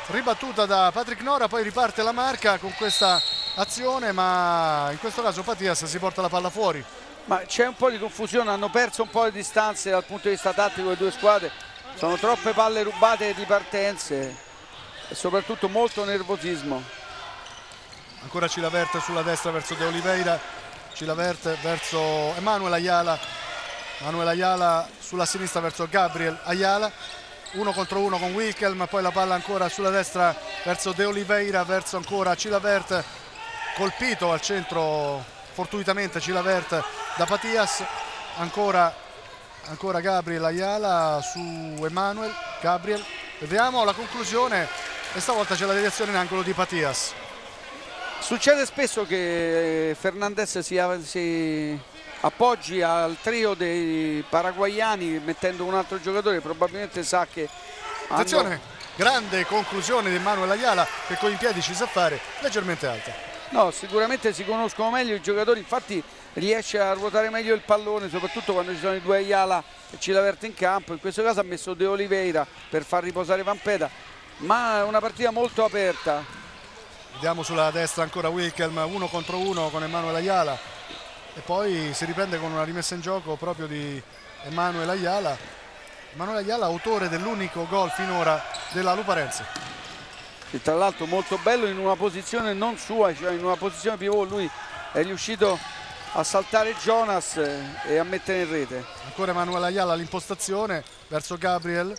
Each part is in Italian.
ribattuta da Patrick Nora, poi riparte la Marca con questa azione, ma in questo caso Patias si porta la palla fuori. Ma c'è un po' di confusione, hanno perso un po' le distanze dal punto di vista tattico le due squadre, sono troppe palle rubate di partenze e soprattutto molto nervosismo. Ancora Chilavert sulla destra verso De Oliveira, Chilavert verso Emanuel Ayala, Emanuel Ayala sulla sinistra verso Gabriel Ayala, 1 contro 1 con Wilkelm, poi la palla ancora sulla destra verso De Oliveira, verso ancora Chilavert, colpito al centro fortuitamente Chilavert da Patias, ancora Gabriel Ayala su Emanuel, Gabriel, vediamo la conclusione e stavolta c'è la deviazione in angolo di Patias. Succede spesso che Fernandez si appoggi al trio dei paraguayani mettendo un altro giocatore, probabilmente sa che attenzione, grande conclusione di Emanuel Ayala che con i piedi ci sa fare, leggermente alta. No, sicuramente si conoscono meglio i giocatori, infatti riesce a ruotare meglio il pallone, soprattutto quando ci sono i due Ayala e Chilavert in campo. In questo caso ha messo De Oliveira per far riposare Vampeta, ma è una partita molto aperta. Vediamo sulla destra ancora Wilkelm, 1 contro 1 con Emanuel Ayala e poi si riprende con una rimessa in gioco proprio di Emanuel Ayala. Emanuel Ayala autore dell'unico gol finora della Luparense. E tra l'altro molto bello in una posizione non sua, cioè in una posizione pivot lui è riuscito a saltare Jonas e a mettere in rete. Ancora Emanuel Ayala l'impostazione verso Gabriel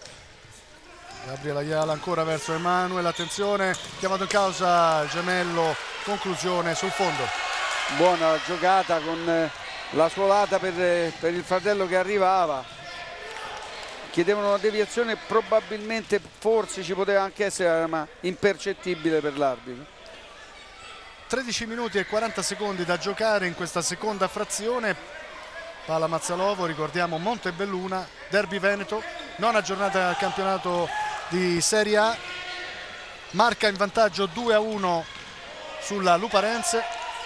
Ayala ancora verso Emanuel, attenzione, chiamato in causa il gemello, conclusione sul fondo. Buona giocata con la suolata per il fratello che arrivava. Chiedevano una deviazione, probabilmente forse ci poteva anche essere, ma impercettibile per l'arbitro. 13 minuti e 40 secondi da giocare in questa seconda frazione. Palla Mazzalovo, ricordiamo Montebelluna, Derby Veneto, nona giornata del campionato di Serie A. Marca in vantaggio 2-1 sulla Luparense.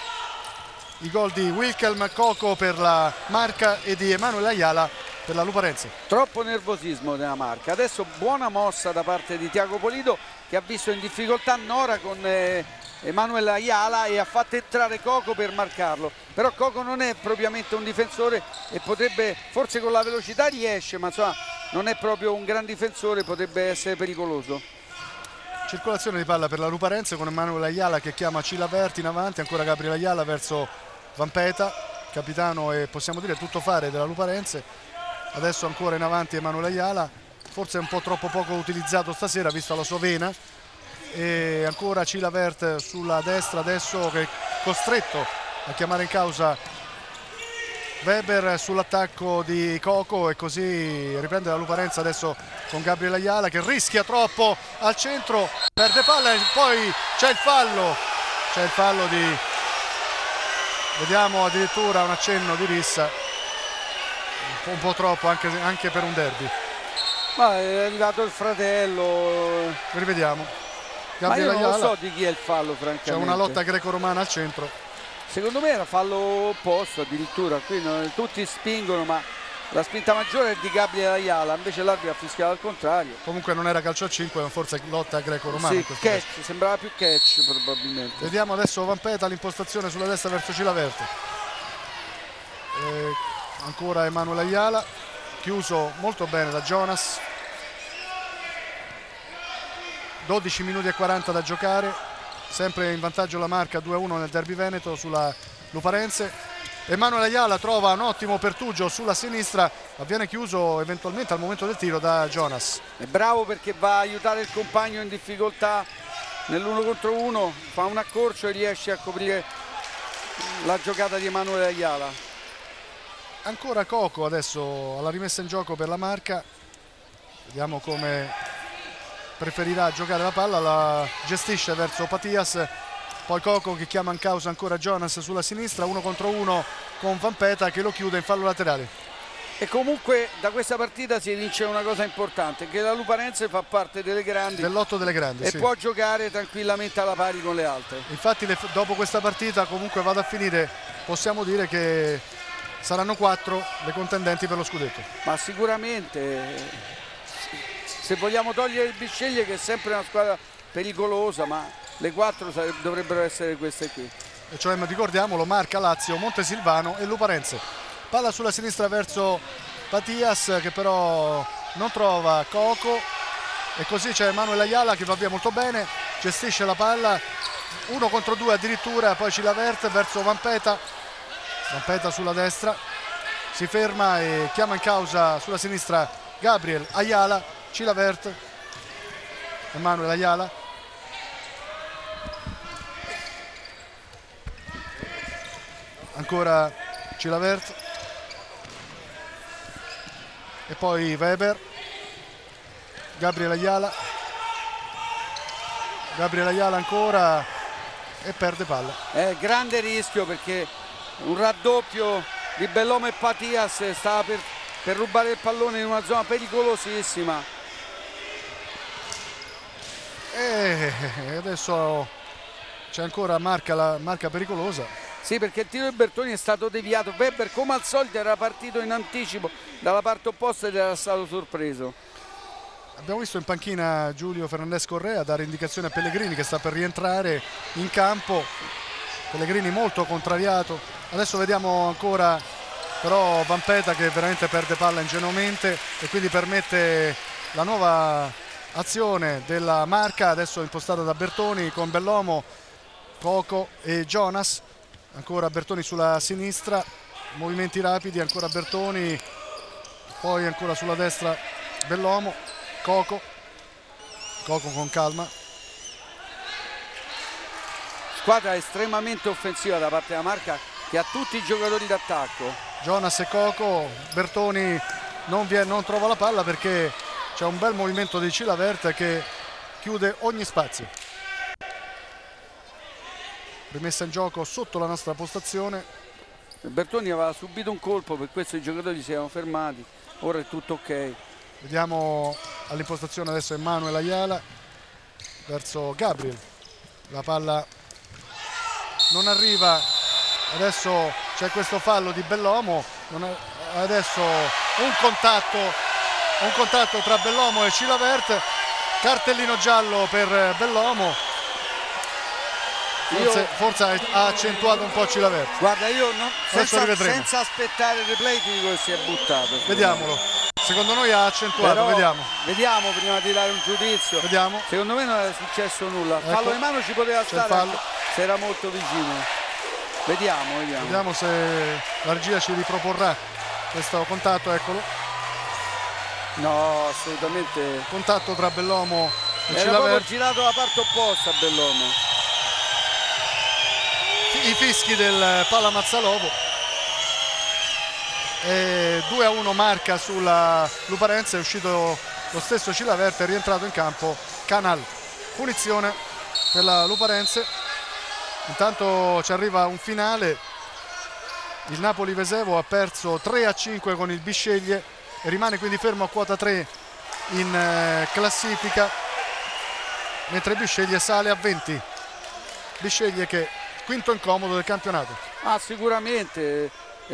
I gol di Wilkelm, Coco per la Marca e di Emanuel Ayala per la Luparense. Troppo nervosismo della Marca. Adesso buona mossa da parte di Tiago Polito che ha visto in difficoltà Nora con Emanuel Ayala e ha fatto entrare Coco per marcarlo, però Coco non è propriamente un difensore e potrebbe, forse con la velocità riesce, ma insomma non è proprio un gran difensore, potrebbe essere pericoloso. Circolazione di palla per la Luparense con Emanuel Ayala che chiama Chilavert in avanti, ancora Gabriel Ayala verso Vampeta, capitano e possiamo dire tuttofare della Luparense. Adesso ancora in avanti Emanuel Ayala, forse un po' troppo poco utilizzato stasera vista la sua vena, e ancora Chilavert sulla destra adesso che è costretto a chiamare in causa Weber sull'attacco di Coco e così riprende la Luparense adesso con Gabriel Ayala che rischia troppo al centro, perde palla e poi c'è il fallo di, vediamo addirittura un accenno di rissa, un po' troppo anche per un derby. Ma è arrivato il fratello, rivediamo Gabriel ma io non Ayala. lo so di chi è il fallo francamente. C'è una lotta greco-romana al centro. Secondo me era fallo opposto addirittura, qui tutti spingono ma la spinta maggiore è di Gabriel Ayala, invece l'arbitro ha fischiato al contrario. Comunque non era calcio a 5, ma forse lotta greco-romana. Sì, catch, sembrava più catch probabilmente. Vediamo adesso Vampeta, l'impostazione sulla destra verso Chilavert. Ancora Emanuel Ayala, chiuso molto bene da Jonas. 12 minuti e 40 da giocare, sempre in vantaggio la Marca 2-1 nel Derby Veneto sulla Luparense. Emanuel Ayala trova un ottimo pertugio sulla sinistra, ma viene chiuso eventualmente al momento del tiro da Jonas. È bravo perché va a aiutare il compagno in difficoltà nell'1 contro 1, fa un accorcio e riesce a coprire la giocata di Emanuel Ayala. Ancora Coco adesso alla rimessa in gioco per la Marca, vediamo come preferirà giocare la palla, la gestisce verso Patias, poi Coco che chiama in causa ancora Jonas sulla sinistra, 1 contro 1 con Vampeta che lo chiude in fallo laterale. E comunque da questa partita si evince una cosa importante, che la Luparense fa parte delle grandi, dell'otto delle grandi, e sì, può giocare tranquillamente alla pari con le altre. Infatti dopo questa partita comunque vado a finire, possiamo dire che saranno 4 le contendenti per lo scudetto. Ma sicuramente, se vogliamo togliere il Bisceglie che è sempre una squadra pericolosa, ma le 4 dovrebbero essere queste qui. E cioè, ricordiamolo, Marca, Lazio, Montesilvano e Luparense. Palla sulla sinistra verso Patias, che però non trova Coco, e così c'è Manuel Ayala che va via molto bene, gestisce la palla 1 contro 2 addirittura, poi Chilavert verso Vampeta, Vampeta sulla destra, si ferma e chiama in causa sulla sinistra Gabriel Ayala, Chilavert, Manuel Ayala. Ancora Chilavert e poi Weber, Gabriel Ayala ancora e perde palla. Grande rischio, perché un raddoppio di Bellomo e Patias stava per rubare il pallone in una zona pericolosissima. E adesso c'è ancora marca pericolosa. Sì, perché il tiro di Bertoni è stato deviato. Weber, come al solito, era partito in anticipo dalla parte opposta ed era stato sorpreso. Abbiamo visto in panchina Giulio Fernandez Correa dare indicazione a Pellegrini, che sta per rientrare in campo. Pellegrini molto contrariato. Adesso vediamo ancora però Vampeta, che veramente perde palla ingenuamente e quindi permette la nuova azione della Marca, adesso impostata da Bertoni con Bellomo, Coco e Jonas. Ancora Bertoni sulla sinistra, movimenti rapidi, ancora Bertoni, poi ancora sulla destra Bellomo, Coco con calma. Squadra estremamente offensiva da parte della Marca, che ha tutti i giocatori d'attacco. Jonas e Coco, Bertoni non trova la palla perché c'è un bel movimento di Chilavert che chiude ogni spazio. Rimessa in gioco sotto la nostra postazione. Bertoni aveva subito un colpo, per questo i giocatori si erano fermati. Ora è tutto ok. Vediamo all'impostazione adesso Emanuel Ayala verso Gabriel. La palla non arriva. Adesso c'è questo fallo di Bellomo. Adesso un contatto tra Bellomo e Chilavert. Cartellino giallo per Bellomo. Forse ha accentuato un po' Chilavert. Guarda, io senza aspettare il replay ti dico che si è buttato. Vediamolo. Secondo noi ha accentuato. Però, vediamo prima di dare un giudizio. Vediamo. Secondo me non era successo nulla. Ecco. Fallo di mano ci poteva stare se era molto vicino. Vediamo se la regia ci riproporrà questo contatto. Eccolo. No, assolutamente. Contatto tra Bellomo e Chilavert. Era proprio girato la parte opposta a Bellomo. I fischi del Palla Mazzalovo. 2-1 Marca sulla Luparense, è uscito lo stesso Chilavert, è rientrato in campo Canal. Punizione per la Luparense. Intanto ci arriva un finale. Il Napoli Vesevo ha perso 3-5 con il Bisceglie e rimane quindi fermo a quota 3 in classifica, mentre Bisceglie sale a 20. Bisceglie che quinto incomodo del campionato. Sicuramente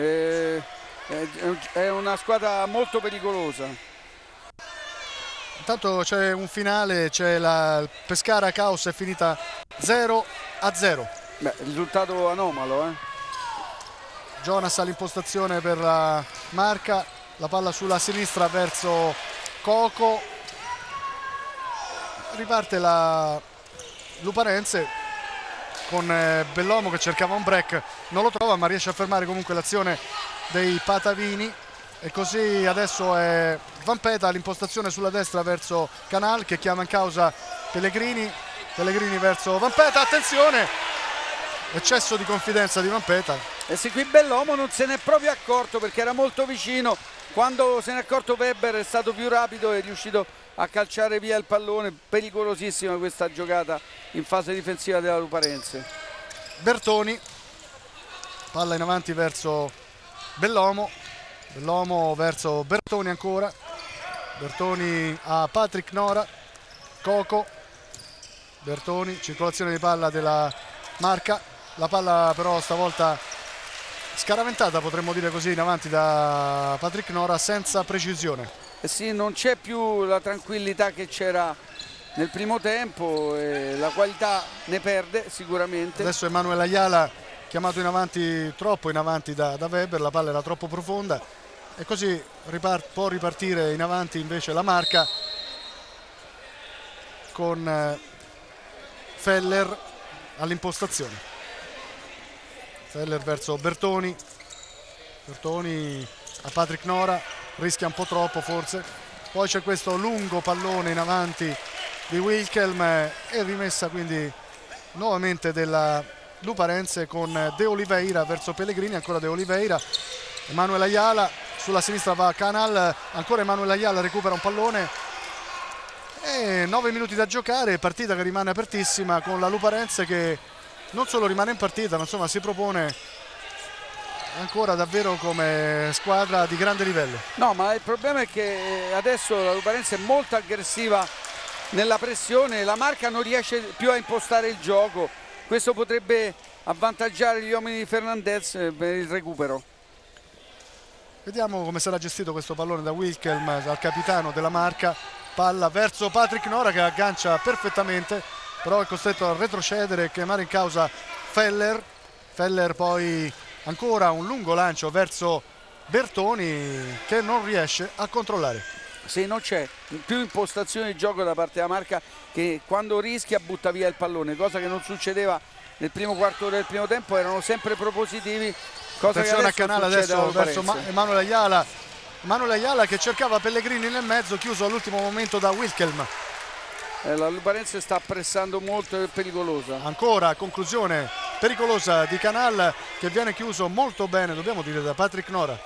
è una squadra molto pericolosa. Intanto c'è un finale, c'è la Pescara Caos, è finita 0-0. Risultato anomalo. Jonas all'impostazione per la Marca, la palla sulla sinistra verso Coco. Riparte la Luparense con Bellomo che cercava un break, non lo trova ma riesce a fermare comunque l'azione dei Patavini, e così adesso è Vampeta all'impostazione sulla destra verso Canal, che chiama in causa Pellegrini verso Vampeta. Attenzione, eccesso di confidenza di Vampeta. E se qui Bellomo non se n'è proprio accorto, perché era molto vicino. Quando se n'è accorto Weber è stato più rapido e è riuscito a calciare via il pallone. Pericolosissima questa giocata in fase difensiva della Luparense. Bertoni, palla in avanti verso Bellomo verso Bertoni ancora. Bertoni a Patrick Nora, Coco, Bertoni, circolazione di palla della Marca. La palla però stavolta scaraventata, potremmo dire così, in avanti da Patrick Nora senza precisione. Sì, non c'è più la tranquillità che c'era nel primo tempo, la qualità ne perde sicuramente. Adesso Emanuele Ayala chiamato in avanti, troppo in avanti da Weber, la palla era troppo profonda e così può ripartire in avanti invece la Marca con Feller all'impostazione. Feller verso Bertoni, Bertoni a Patrick Nora, rischia un po' troppo forse, poi c'è questo lungo pallone in avanti di Wilkelm e rimessa quindi nuovamente della Luparense con De Oliveira verso Pellegrini, ancora De Oliveira, Emanuele Ayala, sulla sinistra va Canal, ancora Emanuele Ayala recupera un pallone e 9 minuti da giocare, partita che rimane apertissima con la Luparense che non solo rimane in partita ma insomma si propone ancora davvero come squadra di grande livello. No, ma il problema è che adesso la Luparense è molto aggressiva nella pressione, la Marca non riesce più a impostare il gioco, questo potrebbe avvantaggiare gli uomini di Fernandez per il recupero. Vediamo come sarà gestito questo pallone da Wilkelm, dal capitano della Marca, palla verso Patrick Nora che aggancia perfettamente, però è costretto a retrocedere e chiamare in causa Feller. Feller poi ancora un lungo lancio verso Bertoni che non riesce a controllare. Se non c'è più impostazione di gioco da parte della Marca, che quando rischia butta via il pallone, cosa che non succedeva nel primo quarto del primo tempo, erano sempre propositivi. Cosa attenzione che a Canale adesso verso Emanuele Ayala, Emanuele Ayala che cercava Pellegrini nel mezzo, chiuso all'ultimo momento da Wilkelm. La Luparense sta pressando molto, è pericolosa. Ancora conclusione pericolosa di Canal che viene chiuso molto bene, dobbiamo dire, da Patrick Nora.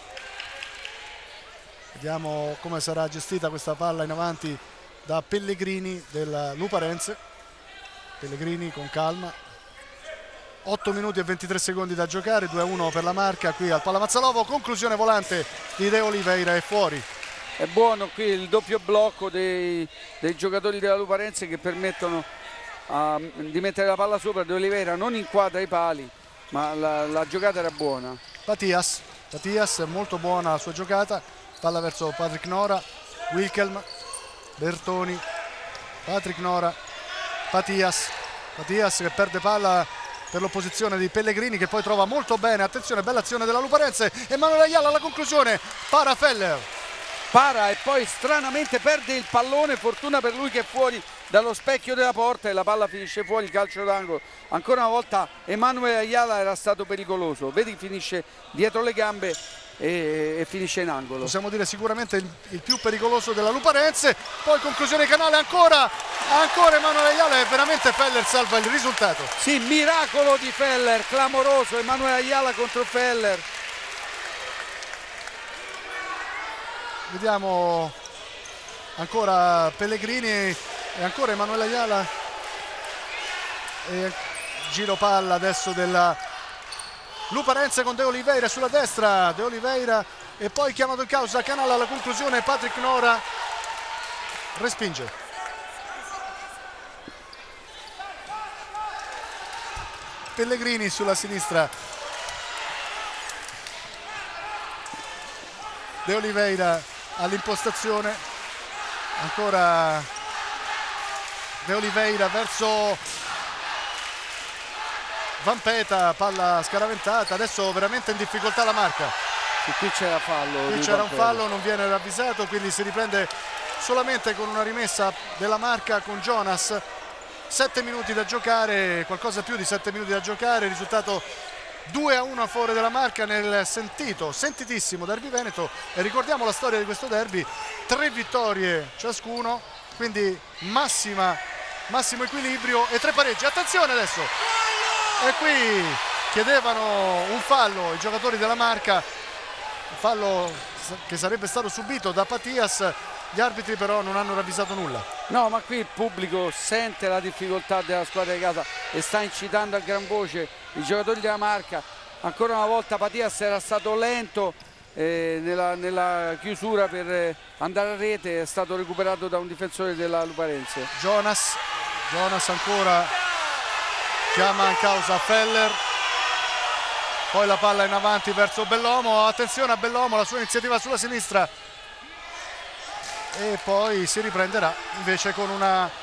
Vediamo come sarà gestita questa palla in avanti da Pellegrini della Luparense. Pellegrini con calma. 8 minuti e 23 secondi da giocare, 2-1 per la Marca qui al Pallamazzalovo, conclusione volante di De Oliveira, è fuori. È buono qui il doppio blocco dei giocatori della Luparense che permettono di mettere la palla sopra. De Oliveira non inquadra i pali, ma la giocata era buona. Patias molto buona la sua giocata, palla verso Patrick Nora, Wilkelm, Bertoni, Patrick Nora, Patias che perde palla per l'opposizione di Pellegrini che poi trova molto bene, attenzione, bella azione della Luparense, Emanuele Ayala alla conclusione, para Feller. Para e poi stranamente perde il pallone, fortuna per lui che è fuori dallo specchio della porta e la palla finisce fuori, calcio d'angolo. Ancora una volta Emanuele Ayala era stato pericoloso, vedi, finisce dietro le gambe e finisce in angolo. Possiamo dire sicuramente il più pericoloso della Luparense, poi conclusione Canale, ancora Emanuele Ayala e veramente Feller salva il risultato. Sì, miracolo di Feller, clamoroso, Emanuele Ayala contro Feller. Vediamo ancora Pellegrini e ancora Emanuele Ayala e giro palla adesso della Luparense con De Oliveira sulla destra, De Oliveira e poi chiamato in causa Canale alla conclusione, Patrick Nora respinge. Pellegrini sulla sinistra, De Oliveira all'impostazione, ancora De Oliveira verso Vampeta, palla scaraventata, adesso veramente in difficoltà la Marca. E qui c'era fallo. Qui c'era un fallo, non viene ravvisato, quindi si riprende solamente con una rimessa della Marca con Jonas. 7 minuti da giocare, qualcosa più di 7 minuti da giocare, risultato 2-1 a favore della Marca nel sentitissimo derby veneto e ricordiamo la storia di questo derby, 3 vittorie ciascuno, quindi massimo equilibrio e 3 pareggi. Attenzione adesso, e qui chiedevano un fallo i giocatori della Marca, un fallo che sarebbe stato subito da Patias, gli arbitri però non hanno ravvisato nulla. No, ma qui il pubblico sente la difficoltà della squadra di casa e sta incitando a gran voce i giocatori della Marca. Ancora una volta Patias era stato lento nella chiusura per andare a rete, è stato recuperato da un difensore della Luparense. Jonas ancora chiama in causa Feller, poi la palla in avanti verso Bellomo, attenzione a Bellomo, la sua iniziativa sulla sinistra e poi si riprenderà invece con una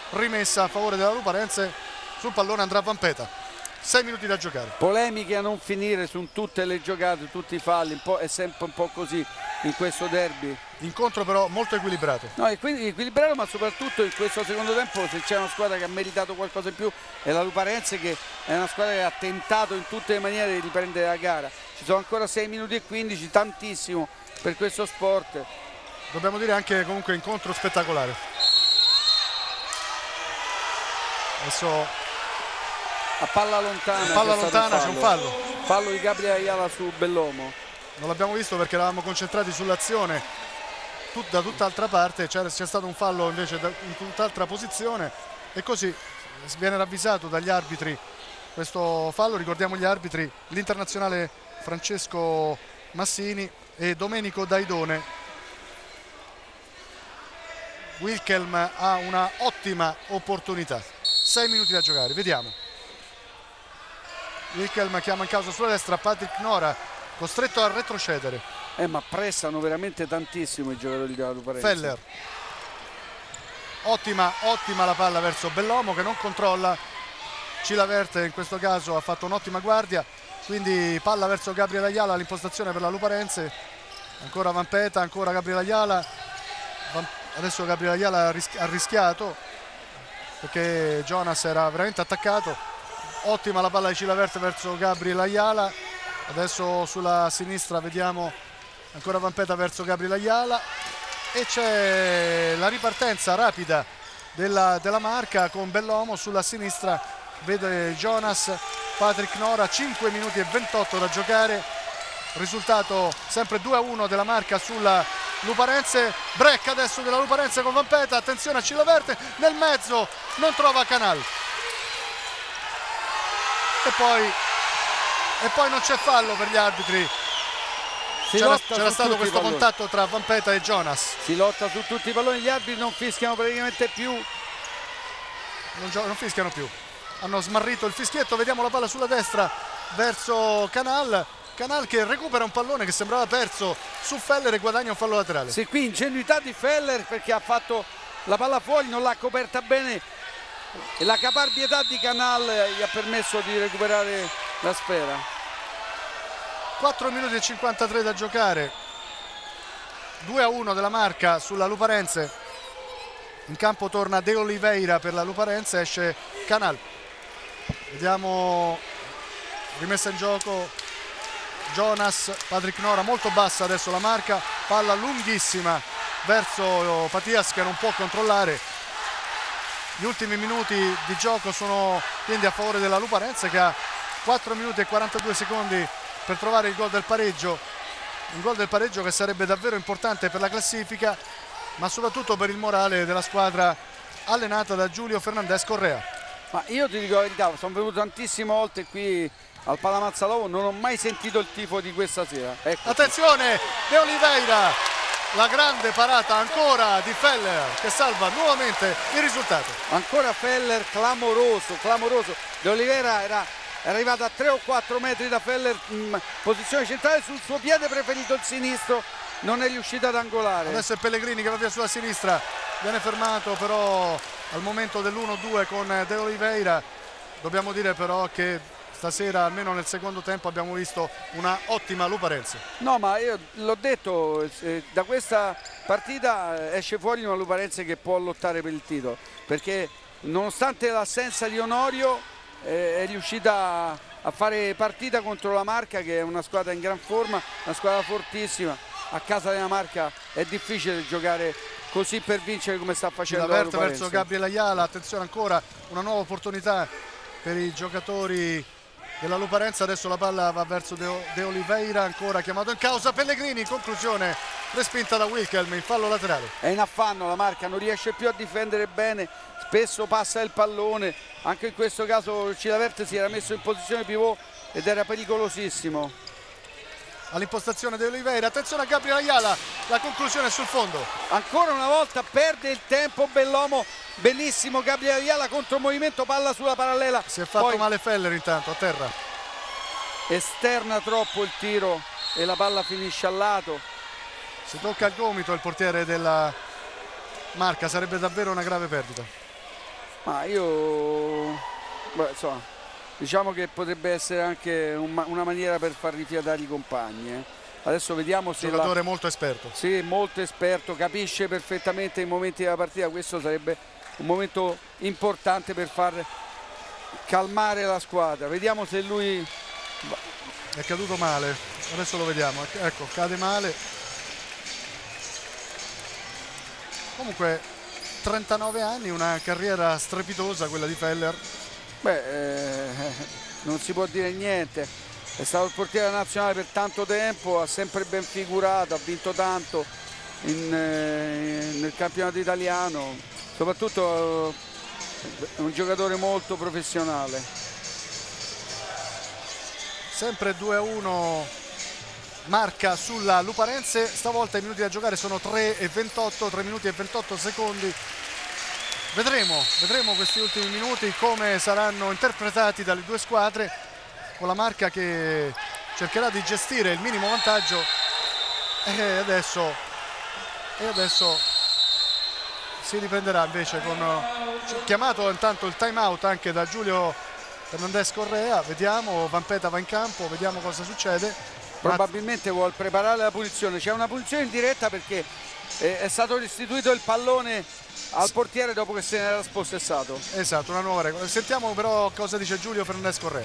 rimessa a favore della Luparense. Sul pallone andrà Vampeta. 6 minuti da giocare. Polemiche a non finire su tutte le giocate, tutti i falli, è sempre un po' così in questo derby. Incontro però molto equilibrato. No, equilibrato, ma soprattutto in questo secondo tempo, se c'è una squadra che ha meritato qualcosa in più è la Luparense, che è una squadra che ha tentato in tutte le maniere di riprendere la gara. Ci sono ancora 6 minuti e 15, tantissimo per questo sport. Dobbiamo dire anche comunque incontro spettacolare. Adesso a palla lontana, c'è un fallo di Gabriele Ayala su Bellomo. Non l'abbiamo visto perché eravamo concentrati sull'azione da tutt'altra parte, c'è stato un fallo invece in tutt'altra posizione e così viene ravvisato dagli arbitri questo fallo. Ricordiamo gli arbitri: l'internazionale Francesco Massini e Domenico Daidone. Wilkelm ha una ottima opportunità. 6 minuti da giocare, vediamo. Wilkelm chiama in causa sulla destra Patrick Nora, costretto a retrocedere. Ma pressano veramente tantissimo i giocatori della Luparense. Feller. Ottima la palla verso Bellomo, che non controlla. Cilaverte in questo caso ha fatto un'ottima guardia. Quindi palla verso Gabriele Ayala, l'impostazione per la Luparense. Ancora Vampeta, ancora Gabriele Ayala. Adesso Gabriele Ayala ha rischiato perché Jonas era veramente attaccato. Ottima la palla di Cilaverte verso Gabriele Ayala. Adesso sulla sinistra vediamo ancora Vampeta verso Gabriele Ayala e c'è la ripartenza rapida della Marca con Bellomo sulla sinistra. Vede Jonas, Patrick Nora. 5 minuti e 28 da giocare. Risultato sempre 2-1 della Marca sulla Luparense. Break adesso della Luparense con Vampeta. Attenzione a Cilaverte nel mezzo, non trova Canal. E poi non c'è fallo per gli arbitri. C'era stato questo contatto tra Vampeta e Jonas. Si lotta su tutti i palloni, gli arbitri non fischiano praticamente più. Non fischiano più. Hanno smarrito il fischietto. Vediamo la palla sulla destra verso Canal. Canal che recupera un pallone che sembrava perso su Feller e guadagna un fallo laterale. Sì, qui ingenuità di Feller perché ha fatto la palla fuori, non l'ha coperta bene e la caparbietà di Canal gli ha permesso di recuperare la sfera. 4 minuti e 53 da giocare. 2-1 della Marca sulla Luparense. In campo torna De Oliveira per la Luparense, esce Canal. Vediamo rimessa in gioco Jonas, Patrick Nora, molto bassa adesso la Marca, palla lunghissima verso Patias che non può controllare. Gli ultimi minuti di gioco sono quindi a favore della Luparense, che ha 4 minuti e 42 secondi per trovare il gol del pareggio, un gol del pareggio che sarebbe davvero importante per la classifica, ma soprattutto per il morale della squadra allenata da Giulio Fernandez Correa. Ma io ti dico la verità, sono venuto tantissime volte qui al Palamazzalovo, non ho mai sentito il tifo di questa sera. Ecco. Attenzione, De Oliveira, la grande parata ancora di Feller che salva nuovamente il risultato. Ancora Feller, clamoroso. De Oliveira era arrivato a 3 o 4 metri da Feller in posizione centrale sul suo piede preferito, il sinistro, non è riuscito ad angolare. Adesso è Pellegrini che va via sulla sinistra, viene fermato però al momento dell'1-2 con De Oliveira. Dobbiamo dire però che stasera, almeno nel secondo tempo, abbiamo visto una ottima Luparense. No, ma io l'ho detto, da questa partita esce fuori una Luparense che può lottare per il titolo, perché nonostante l'assenza di Onorio è riuscita a fare partita contro la Marca, che è una squadra in gran forma, una squadra fortissima. A casa della Marca è difficile giocare così per vincere come sta facendo la Luparense. Verso Gabriele Ayala, attenzione, ancora una nuova opportunità per i giocatori della Luparense. Adesso la palla va verso De Oliveira, ancora chiamato in causa Pellegrini, conclusione respinta da Wilkelm in fallo laterale. È in affanno la Marca, non riesce più a difendere bene, spesso passa il pallone, anche in questo caso Cilaverte si era messo in posizione pivot ed era pericolosissimo. All'impostazione di Oliveira, attenzione a Gabriele Ayala, la conclusione sul fondo. Ancora una volta perde il tempo Bellomo, bellissimo Gabriele Ayala, contro movimento, palla sulla parallela. Si è fatto male Feller intanto a terra. Esterna troppo il tiro e la palla finisce al lato. Si tocca al gomito il portiere della Marca, sarebbe davvero una grave perdita. Ma insomma, diciamo che potrebbe essere anche una maniera per far rifiatare i compagni. Adesso vediamo se giocatore molto esperto. Sì, molto esperto, capisce perfettamente i momenti della partita. Questo sarebbe un momento importante per far calmare la squadra. Vediamo se lui è caduto male, adesso lo vediamo, ecco, cade male. Comunque 39 anni, una carriera strepitosa quella di Feller. Non si può dire niente, è stato il portiere nazionale per tanto tempo, ha sempre ben figurato, ha vinto tanto nel campionato italiano, soprattutto è un giocatore molto professionale. Sempre 2-1 marca sulla Luparense, stavolta i minuti da giocare sono 3 minuti e 28 secondi. Vedremo questi ultimi minuti come saranno interpretati dalle due squadre, con la Marca che cercherà di gestire il minimo vantaggio e adesso si riprenderà invece con chiamato intanto il time out anche da Giulio Fernandez Correa. Vediamo, Vampeta va in campo, vediamo cosa succede. Probabilmente vuol preparare la punizione, c'è una punizione in diretta perché è stato restituito il pallone al portiere dopo che se ne era spossessato. Esatto, una nuova regola. Sentiamo però cosa dice Giulio Fernandez Correa.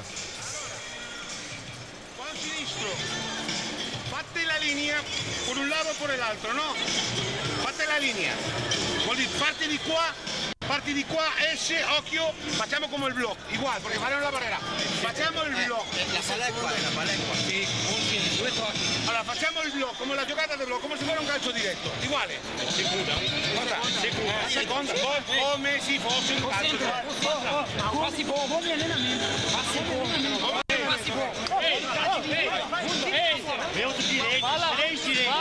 Qua sinistro, fate la linea por un lado o por el altro, no? Fate la linea, vuol dire parti di qua, esce, occhio, facciamo come il blocco, igual, perché faremo la barriera, facciamo il blocco. La palla è qua, sì, due tocchi. Allora facciamo il blocco, come la giocata del blocco, come se fosse un calcio diretto, uguale. Seconda, seconda, come se fosse un calcio diretto. Passi buon, buon allenamento. Passi buon. Devo dire, lei si deve.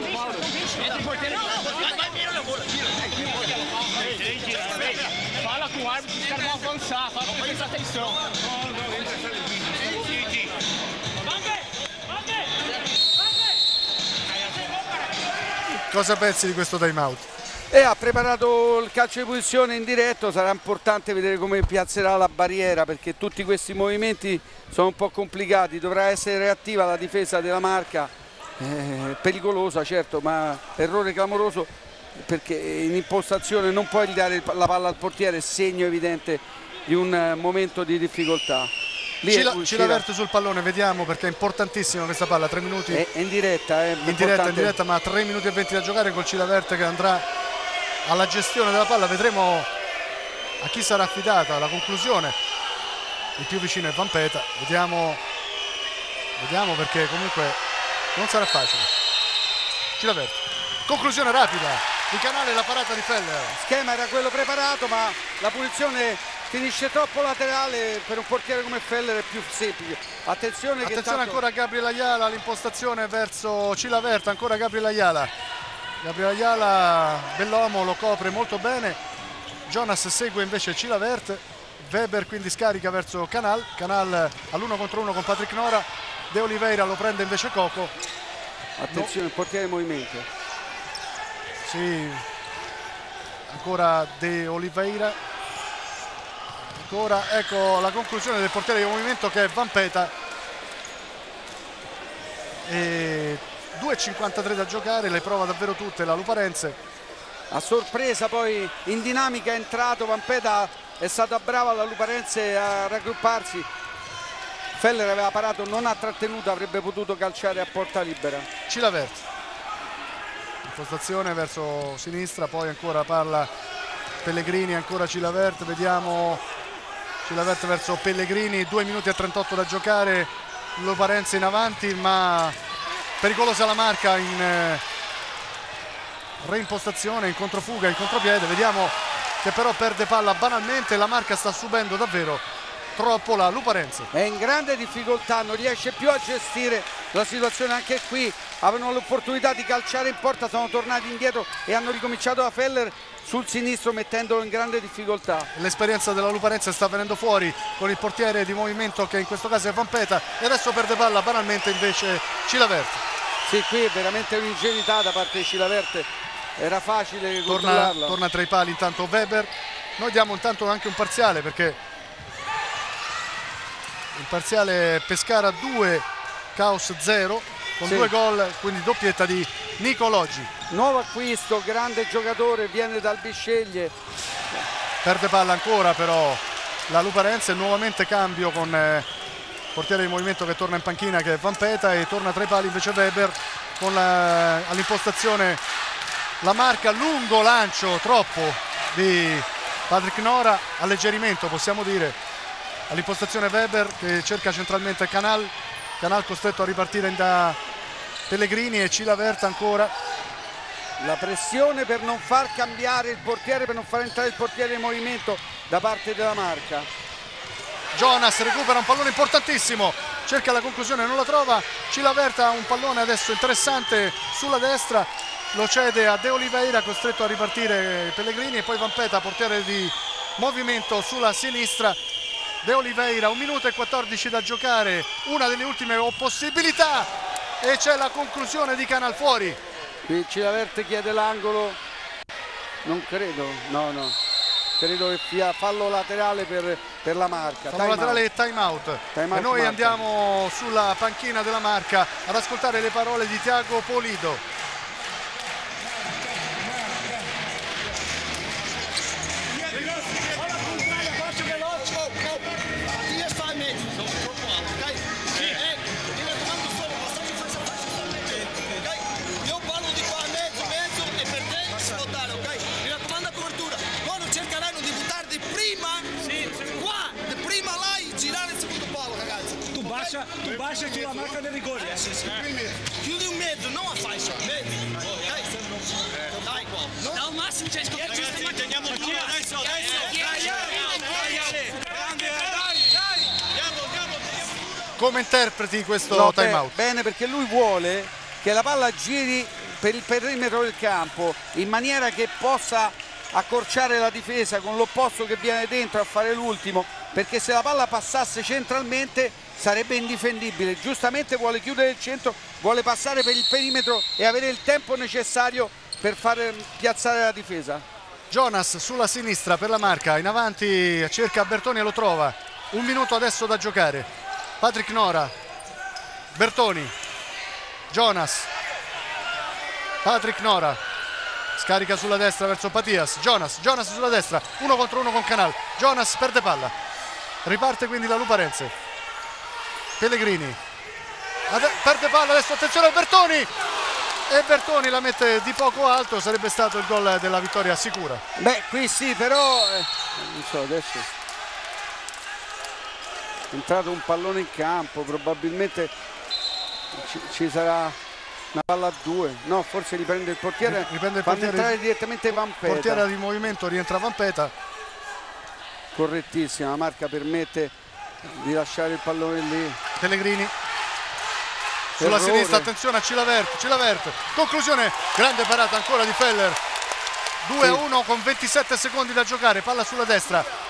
Fala com o árbitro, os caras vão avançar, fala pra prestar atenção. Cosa pensi di questo time out? Ha preparato il calcio di posizione in diretto, sarà importante vedere come piazzerà la barriera perché tutti questi movimenti sono un po' complicati, dovrà essere reattiva la difesa della Marca, pericolosa certo, ma errore clamoroso perché in impostazione non puoi dare la palla al portiere, segno evidente di un momento di difficoltà. Ci l'avverte sul pallone, vediamo perché è importantissima questa palla, 3 minuti. È in diretta, in diretta, ma 3 minuti e 20 da giocare col Cilaverte che andrà alla gestione della palla, vedremo a chi sarà affidata la conclusione. Il più vicino è Vampeta, vediamo perché comunque non sarà facile. Cilaverte, conclusione rapida di Canale, la parata di Feller. Il schema era quello preparato ma la punizione finisce troppo laterale, per un portiere come Feller è più semplice. Attenzione ancora Gabriel Ayala, l'impostazione verso Cilaverte, ancora Gabriel Ayala, bell'uomo, lo copre molto bene. Jonas segue invece Cilaverte, Weber quindi scarica verso Canal all'1 contro 1 con Patrick Nora, De Oliveira lo prende invece Coco. Attenzione, il portiere in movimento. Sì, ancora De Oliveira, ancora, ecco la conclusione del portiere di movimento che è Vampeta. E 2,53 da giocare, le prova davvero tutte la Luparense. A sorpresa poi in dinamica è entrato Vampeta, è stata brava la Luparense a raggrupparsi. Feller aveva parato, non ha trattenuto, avrebbe potuto calciare a porta libera. Cilaverte, impostazione verso sinistra, poi ancora parla Pellegrini, ancora Cilaverte, vediamo Cilaverte verso Pellegrini, 2 minuti e 38 da giocare, Luparense in avanti ma pericolosa la Marca in reimpostazione, in controfuga, in contropiede, vediamo che però perde palla banalmente, la Marca sta subendo davvero troppo la Luparense. È in grande difficoltà, non riesce più a gestire la situazione, anche qui avevano l'opportunità di calciare in porta, sono tornati indietro e hanno ricominciato da Feller sul sinistro mettendolo in grande difficoltà. L'esperienza della Luparense sta venendo fuori con il portiere di movimento che in questo caso è Vampeta e adesso perde palla banalmente invece Cilaverte. Sì, qui è veramente un'ingenuità da parte di Cilaverte, era facile controllarla. Torna tra i pali intanto Weber, Noi diamo intanto anche un parziale, perché il parziale è Pescara 2, Caos 0, con Sì. 2 gol, quindi doppietta di Nico Loggi. Nuovo acquisto, grande giocatore, viene dal Bisceglie. Perde palla ancora però la Luparense, nuovamente cambio con portiere di movimento che torna in panchina, che è Vampeta, e torna tra i pali invece Weber con all'impostazione la marca, lungo lancio troppo di Patrick Nora, alleggerimento possiamo dire, all'impostazione Weber che cerca centralmente Canal costretto a ripartire da Pellegrini e Cilaverta ancora. La pressione per non far cambiare il portiere, per non far entrare il portiere in movimento da parte della Marca. Jonas recupera un pallone importantissimo, cerca la conclusione, non la trova. Cilaverta ha un pallone adesso interessante sulla destra, lo cede a De Oliveira, costretto a ripartire Pellegrini, e poi Vampeta, portiere di movimento sulla sinistra. De Oliveira, 1 minuto e 14 da giocare, una delle ultime possibilità, e c'è la conclusione di Canal fuori. Qui Cilaverta chiede l'angolo, non credo, no, credo che sia fallo laterale per la Marca. Fallo laterale e time out. E noi Marca. andiamo sulla panchina della Marca ad ascoltare le parole di Tiago Polido. Tu baixa sulla marca del rigore. Chiudi un mezzo, non a fascia. Dai, al massimo c'è teniamo qui adesso. Come interpreti questo time out? Bene, perché lui vuole che la palla giri per il perimetro del campo in maniera che possa accorciare la difesa con l'opposto che viene dentro a fare l'ultimo, perché se la palla passasse centralmente sarebbe indifendibile. Giustamente vuole chiudere il centro, vuole passare per il perimetro e avere il tempo necessario per far piazzare la difesa. Jonas sulla sinistra per la Marca, in avanti cerca Bertoni e lo trova. 1 minuto adesso da giocare. Patrick Nora, Bertoni, Jonas, Patrick Nora, scarica sulla destra verso Patias, Jonas sulla destra, 1 contro 1 con Canal, Jonas perde palla, riparte quindi la Luparense. Pellegrini perde palla, adesso attenzione a Bertoni, e Bertoni la mette di poco alto, sarebbe stato il gol della vittoria sicura. Beh, qui sì, però non so, adesso è entrato un pallone in campo, probabilmente ci sarà una palla a 2, no, forse riprende il portiere, fanno entrare direttamente Vampeta. Portiere di movimento, rientra Vampeta. Correttissima, la Marca permette di lasciare il pallone lì. Pellegrini sulla Errore. sinistra, attenzione a Cilavert, conclusione, grande parata ancora di Feller. 2-1 con 27 secondi da giocare, palla sulla destra,